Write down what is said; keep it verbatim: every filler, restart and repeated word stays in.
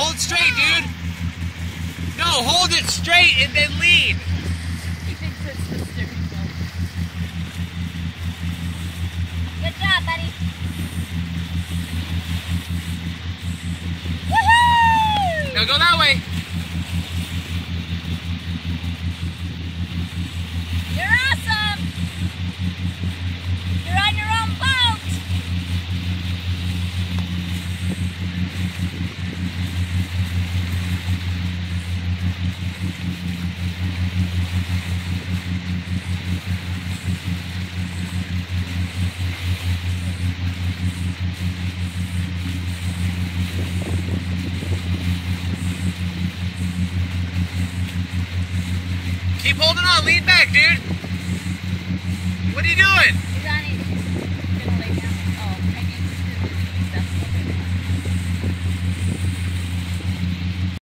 hold straight, dude. No, hold it straight and then lean. He thinks it's the steering wheel. Good job, buddy. Woohoo! Now go that way. You're awesome. You're on your own boat. Keep holding on, lean back, dude. What are you doing? Johnny, he's gonna lay down. Oh, maybe he's doing stuff.